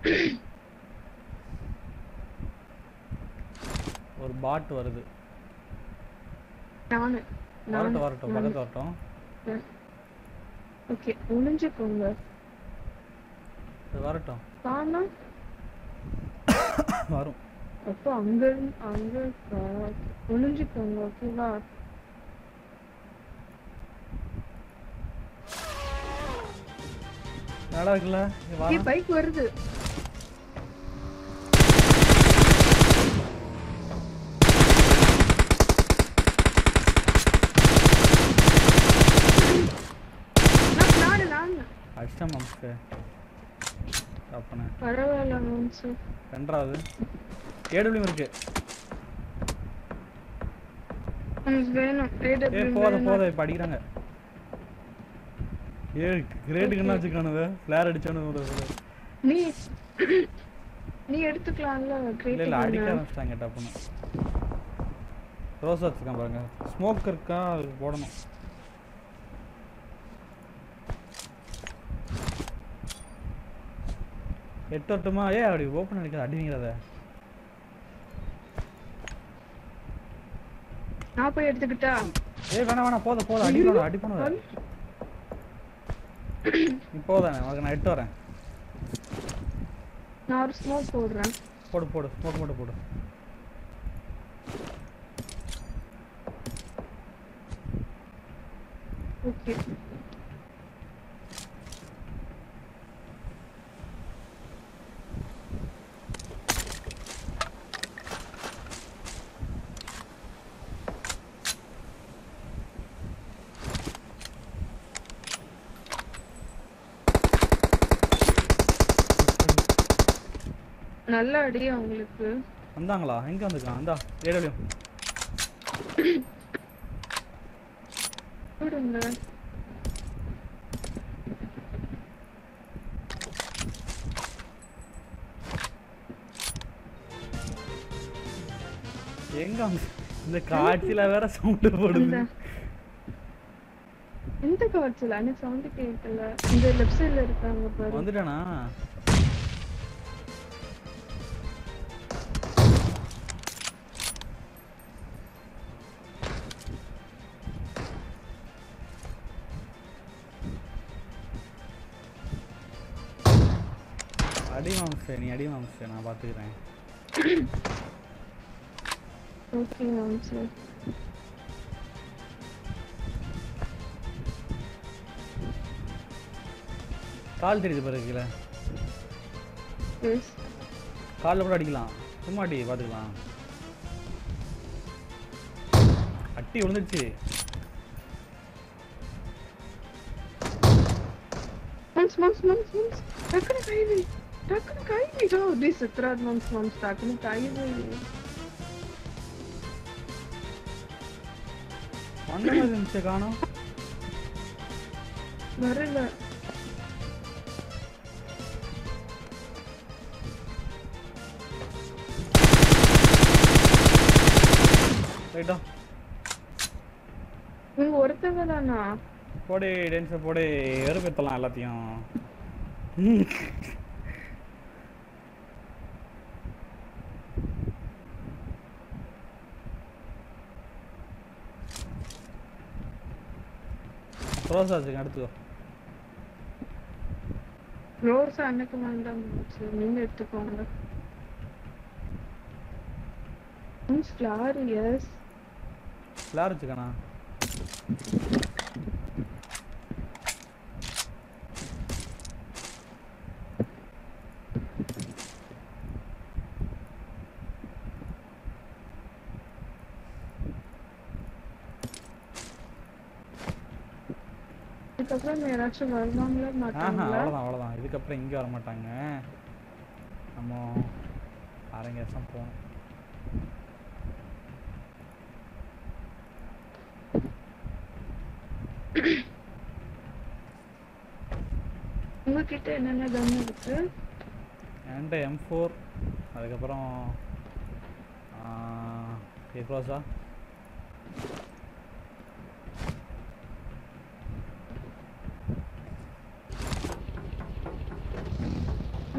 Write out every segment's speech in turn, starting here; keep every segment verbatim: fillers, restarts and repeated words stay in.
ஒரு பாட் வருது. நானு வரட்டும் வரட்டும் பக்கத்து வரட்டும். ஓகே ஒளிஞ்சுக்கோங்க. வரட்டும் காணோம் வரும். அப்போ அங்க அங்க ஒளிஞ்சுக்கோங்க. ஓகேவா? நல்லா இருக்குல்ல? பைக் வருது. அஷ்டம் அம்சு அப்பனே பரவாயில்ல அம்சு. ரெண்டாவது ஏடபிள்யூ இருக்கு. நமக்கு வேணும் ஏடபிள்யூ. ஏய் போத போத இப்ப அடிக்குறாங்க. ஏய் கிரேடுக்கு என்ன வச்சுக்கானவே ஃபிளேர் அடிச்சானே. நீ நீ எடுத்துக்கலாம்ல கிரேட். இல்ல இல்ல அடிக்க ஆரம்பிச்சாங்க டப்புன்னு. ரோஸ் வச்சுக்கான் பாருங்க. ஸ்மோக் இருக்கா அது போடணும். எட்டோட்டமா ஏ அப்படி ஓப்பன் அடிக்காத அடிவீங்கறத. நான் போய் எடுத்துக்கிட்டா? ஏய் வேணா வேணா போத போத அடிக்கணும் அடிக்கணும். நீ போதானே உனக்கு நான் எட்டு வரேன். நான் ஒரு ஸ்மோக் போடுறேன். போடு போடு ஸ்மோக் மட்டும் போடு. ஓகே நல்ல அடி அவங்களுக்கு. வந்தாங்களா? எங்க வந்திருக்கான்? அந்தா ஏடபிள்யூ போடுங்க. எங்க இந்த காட்சில வேற சவுண்ட் போடுது. இந்த காட்சில அன சவுண்ட் கேட்கல. இந்த லெஃப்ட் சைடுல இருக்காங்க பாரு. வந்துட்டானா? அடி மாம்சே நீ அடி மாம்சே நான் பாத்துக்கிறேன். ஓகே மாம்சே. கால் தெரியுது பாரு கீழ. எஸ் கால்ல கூட அடிக்கலாம். சும்மா அடி பாத்துக்கலாம். அட்டி விழுந்துச்சு. மம்ஸ் மம்ஸ் மம்ஸ் மம்ஸ் டக்குனு கைவி டக்குனு கைவி ஜோ தி சத்ராத் மம்ஸ் மம்ஸ் டக்குனு கைவி. ஒண்ணே நிமிஷம் காணோம். வரல. ரைட்டா நீங்க ஒருத்தங்க தானா? போடே டான்ஸ் போடே எருப்பேத்தலாம் எல்லாத்தையும். ரோஸ் ஆச்சுங்க எடுத்துக்கோ. ரோஸ் அன்னைக்கு வேண்டாம் நீங்க எடுத்துக்கோங்க. ஃப்ளார் எஸ் ஃப்ளார் வச்சுக்கணா. இதுக்கப்புறம் யாராச்சும் வருவாங்களா மாட்டாங்களா? அவ்வளோதான் அவ்வளோதான். இதுக்கப்புறம் இங்கே வர மாட்டாங்க. நம்ம அரங்கேசம் போகணும். உங்ககிட்ட என்னென்ன கன் இருக்கு? என்கிட்ட எம் ஃபோர், அதுக்கப்புறம் எக்ரோஸா,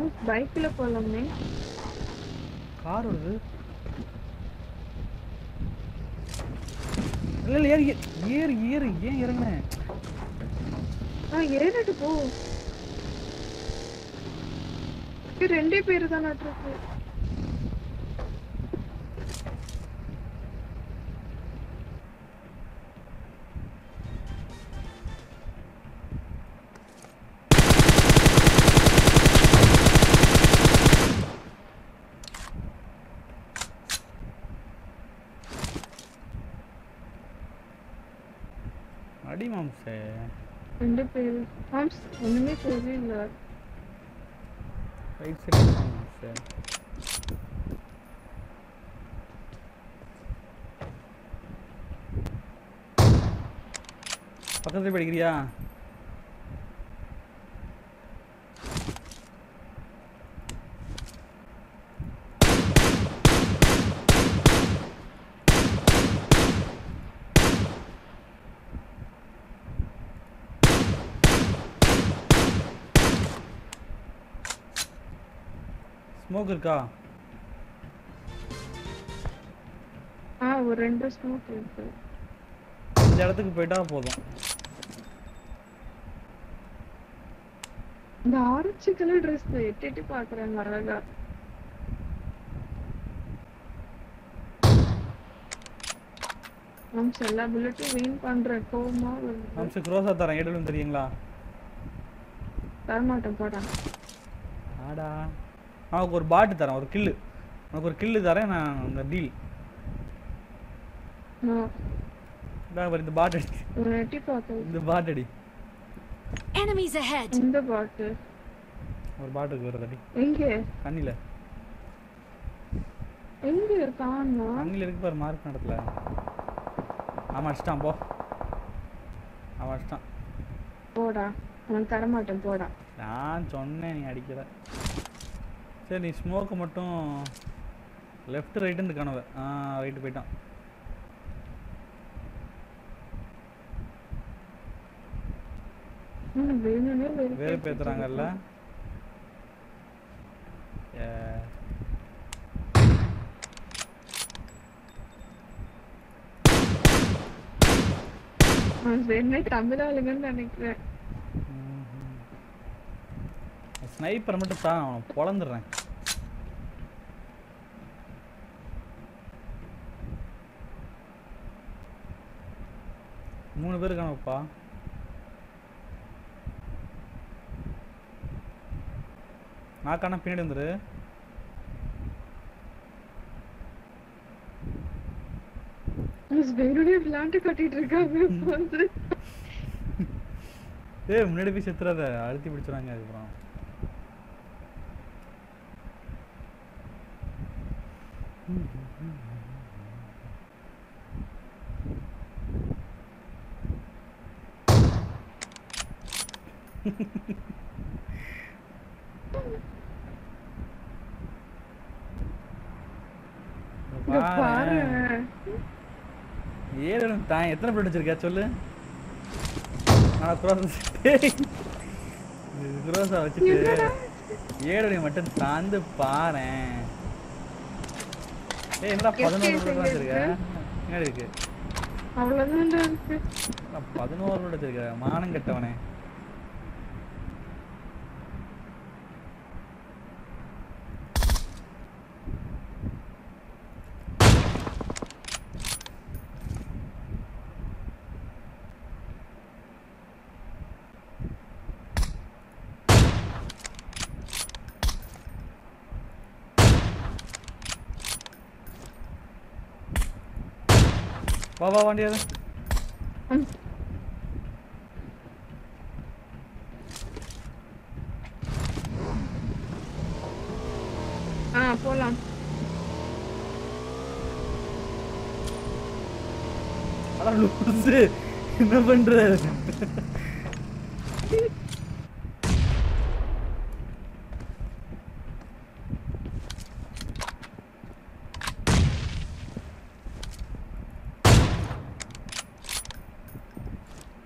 பைக்ல போலாமே. கார் வருது. இல்ல இல்ல ஏறு ஏறு ஏறு ஏன் இறங்குனேன்? ஆ ஏறிட்டு போ. இது ரெண்டே பேரு தான் இருக்கு. அடி மாம்சே. ரெண்டு பேரு. மாம்ஸ் ஒண்ணுமே தெரியவே இல்ல. ரைட் சைடு மாம்சே. பக்கத்துல படிக்கிறியா? ஸ்மோக் இருக்கா? ஆ ஒரு ரெண்டு ஸ்மோக் இருக்கு. இந்த இடத்துக்கு போயிட்டா போதும். இந்த ஆரஞ்சு கலர் ட்ரெஸ் எட்டி எட்டி பாக்குறாங்க அழகா. மாம்ஸ் எல்லா புல்லட்டும் வீண் பண்ற கோவமா வருது. மாம்சே க்ரோஸா தரேன். ஏடலும் தெரியுங்களா? தரமாட்டேன் போடா. ஆடா. அவனுக்கு ஒரு பாட்டு தரேன், ஒரு கில்லு. உனக்கு ஒரு கில்லு தரேன் நான், அந்த டீல். இந்த பாட் அடி. ஒரு எட்டி பாத்து. இந்த பாட் அடி. Enemies ahead. இந்த பாட்டு. ஒரு பாட்டுக்கு வருது அடி. எங்க? கண்ணில. எங்க இருக்கான்னா? கண்ணில இருக்கு பாரு, மார்க் நடத்துல. ஆமா அடிச்சிட்டான் போ. அவன் அடிச்சிட்டான். போடா. நான் தர மாட்டேன் போடா. நான் சொன்னேன் நீ அடிக்கல. சரி நீ ஸ்மோக்கு மட்டும் லெஃப்ட் ரைட்டு இந்த கனவு. ஆ ரைட்டு போயிட்டான். வேறு பேத்துறாங்கல்ல. தமிழ் ஆளுங்கன்னு நினைக்கிறேன். ஸ்னைப்பர் மட்டும் தான் அவனை பொழந்துடுறேன். மூணு பேரு காணப்பா. நான் காண பின்னாடி வந்துரு. விளையாண்டு கட்டிட்டு இருக்காங்க. ஏய் முன்னாடி போய் செத்துறாத, அழுத்தி பிடிச்சுறாங்க. அதுக்கப்புறம் ஏழு தான். எத்தனை பிளேட் வச்சிருக்கா சொல்லு. நான் குரோசா வச்சுட்டு ஏழு மட்டும் தாந்து பாறேன். ஏய் என்னடா பதினோரு பிளேட் வச்சிருக்க? என்ன இருக்கு? அவ்வளவுதான் இருக்கு. பதினோரு பிளேட் வச்சிருக்க, மானம் கெட்டவனே. வா வா வண்டி அது. ஆ போலாம். அட லூசு, என்ன பண்ற?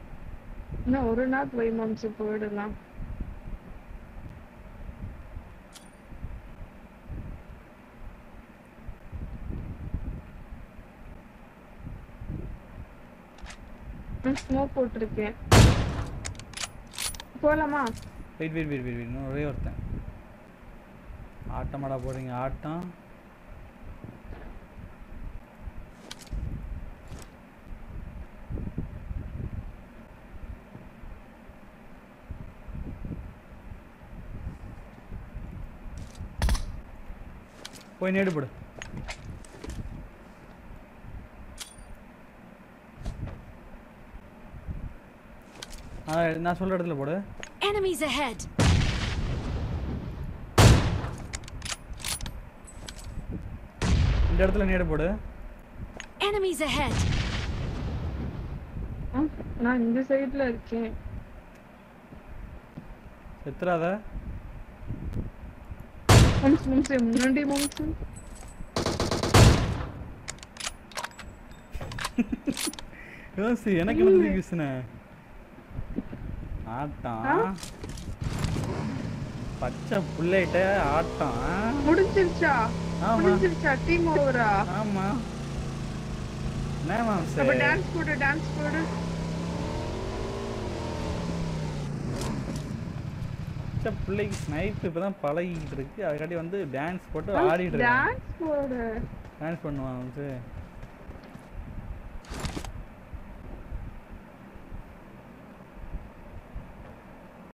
இன்னும் ஒரு நாள் போய் மாம்சு போயிடலாம். நான் ஸ்மோக் போட்டிருக்கேன். போலாமா? வெயிட் வெயிட் வெயிட் வெயிட் இன்னும் ஒரே ஒருத்தன். ஆட்டமாடா போடுறீங்க ஆட்டம். போய் நேடு போடு. ஆ நான் சொல்ற இடத்துல போடு. Enemies ahead. இந்த இடத்துல நேடு போடு. Enemies ahead. நான் இந்த சைடுல இருக்கேன். செத்துறாத. மம்ஸ் மம்ஸ் முன்னாடி மம்ஸ். யோசி எனக்கு வந்து யூஸ்னே. ஆட்டம். பச்சை புல்லைட்ட ஆட்டம். முடிஞ்சிருச்சா? ஆமா. முடிஞ்சிருச்சா? டீம் ஓவரா? ஆமா. என்ன மாம்ஸ்? அப்ப டான்ஸ் போடு டான்ஸ் போடு. பச்சை புல்லைக்கு ஸ்னைப் இப்பதான் பழகிட்டு இருக்கு. அதுக்காட்டி வந்து டான்ஸ் போட்டு ஆடிட்டு இருக்கு. டான்ஸ் போடு. டான்ஸ் பண்ணுவான் மாம்ஸ்.